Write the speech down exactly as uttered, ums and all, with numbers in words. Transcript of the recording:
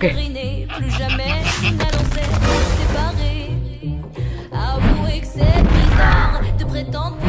Ok. Plus jamais n'allons s'être séparés. Avouez que c'est bizarre de prétendre